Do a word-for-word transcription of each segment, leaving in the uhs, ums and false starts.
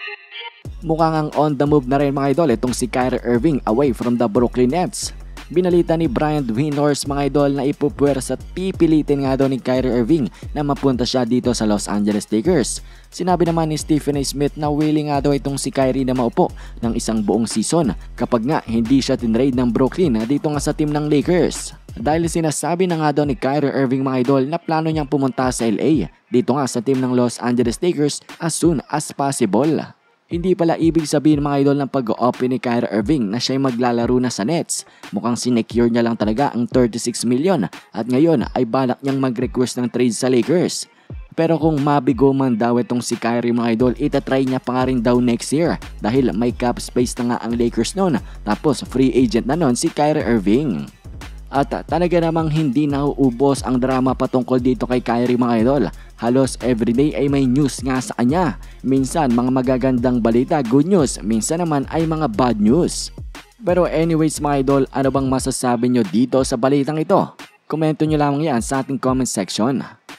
Mukhang ang on the move na rin mga idol itong si Kyrie Irving away from the Brooklyn Nets. Binalita ni Brian Windhorst mga idol na ipupwersa at pipilitin nga daw ni Kyrie Irving na mapunta siya dito sa Los Angeles Lakers. Sinabi naman ni Stephen A. Smith na willing nga daw itong si Kyrie na maupo ng isang buong season kapag nga hindi siya tinrade ng Brooklyn dito nga sa team ng Lakers. Dahil sinasabi na nga daw ni Kyrie Irving mga idol na plano niyang pumunta sa L A dito nga sa team ng Los Angeles Lakers as soon as possible. Hindi pala ibig sabihin mga idol ng pag-open ni Kyrie Irving na siya'y maglalaro na sa Nets. Mukhang sinecure niya lang talaga ang thirty-six million at ngayon ay balak niyang mag-request ng trade sa Lakers. Pero kung mabigo man daw itong si Kyrie mga idol, itatry niya pa nga rin daw next year dahil may cap space na nga ang Lakers noon tapos free agent na noon si Kyrie Irving. At talaga namang hindi nauubos ang drama patungkol dito kay Kyrie mga idol. Halos everyday ay may news nga sa kanya. Minsan mga magagandang balita, good news. Minsan naman ay mga bad news. Pero anyways mga idol, ano bang masasabi nyo dito sa balitang ito? Komento nyo lamang yan sa ating comment section.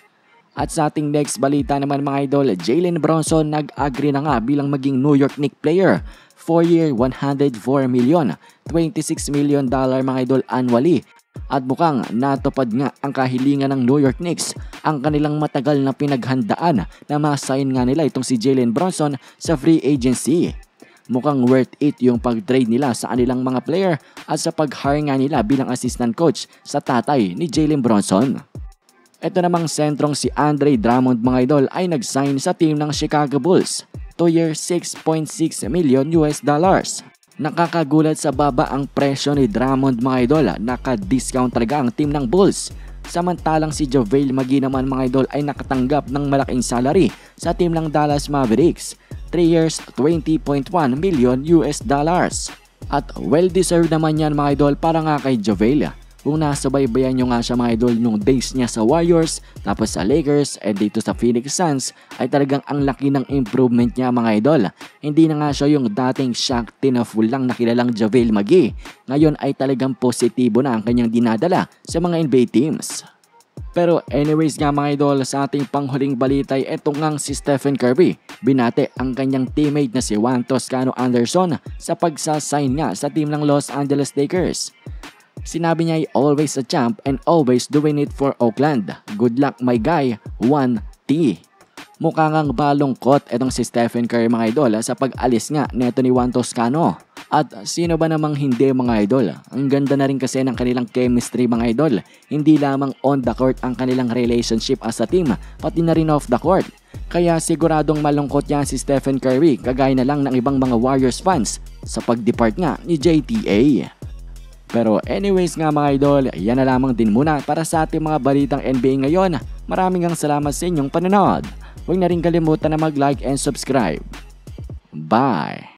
At sa ating next balita naman mga idol, Jalen Brunson nag-agree na nga bilang maging New York Knicks player. four year, one hundred four million, twenty-six million dollar mga idol annually. At mukhang natupad nga ang kahilingan ng New York Knicks, ang kanilang matagal na pinaghandaan na ma-sign nga nila itong si Jalen Brunson sa free agency. Mukhang worth it yung pag-trade nila sa kanilang mga player at sa pag-hire nga nila bilang assistant coach sa tatay ni Jalen Brunson. Ito namang sentrong si Andre Drummond mga idol ay nag-sign sa team ng Chicago Bulls. two year, six point six million U S dollars. Nakakagulat sa baba ang presyo ni Drummond mga idol, naka-discount talaga ang team ng Bulls. Samantalang si JaVale McGee naman mga idol ay nakatanggap ng malaking salary sa team ng Dallas Mavericks. three years, twenty point one million U S dollars. At well-deserved naman yan mga idol para nga kay JaVale. Kung nasabaybayan nyo nga siya mga idol nung days niya sa Warriors, tapos sa Lakers, and dito sa Phoenix Suns, ay talagang ang laki ng improvement niya mga idol. Hindi na nga siya yung dating Shaq Tinaful lang nakilalang JaVale McGee. Ngayon ay talagang positibo na ang kanyang dinadala sa mga N B A teams. Pero anyways nga mga idol, sa ating panghuling balita ay eto ngang si Stephen Curry. Binate ang kanyang teammate na si Juan Toscano Anderson sa pagsasign nga sa team ng Los Angeles Lakers. Sinabi niya ay always a champ and always doing it for Oakland. Good luck my guy, Juan T. Mukha ngang balungkot itong si Stephen Curry mga idol sa pag-alis nga neto ni Juan Toscano. At sino ba namang hindi mga idol? Ang ganda na rin kasi ng kanilang chemistry mga idol. Hindi lamang on the court ang kanilang relationship as a team, pati na rin off the court. Kaya siguradong malungkot yan si Stephen Curry, kagaya na lang ng ibang mga Warriors fans sa pag-depart nga ni J T A. Pero anyways nga mga idol, yan na lamang din muna para sa ating mga balitang N B A ngayon. Maraming ang salamat sa inyong panonood. Huwag na rin kalimutan na mag-like and subscribe. Bye!